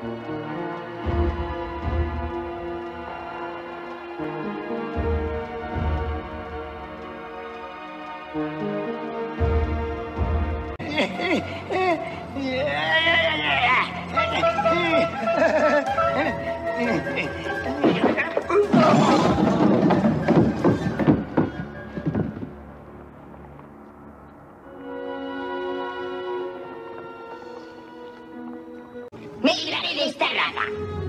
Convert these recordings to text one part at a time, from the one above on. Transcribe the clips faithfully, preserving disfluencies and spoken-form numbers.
Me libraré de esta rata.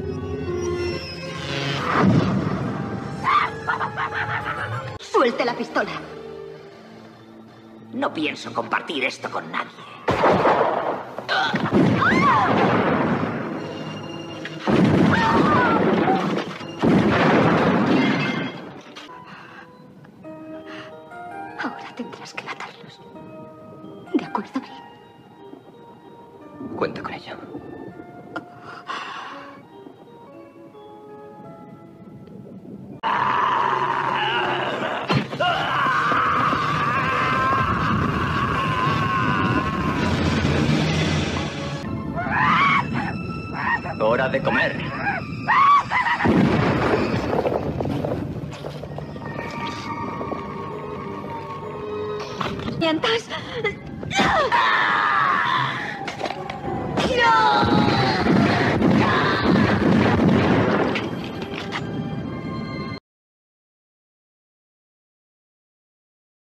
Suelte la pistola. No pienso compartir esto con nadie. Ahora tendrás que matarlos. ¿De acuerdo, Brin? Cuenta con ello. Hora de comer. ¿Mientas?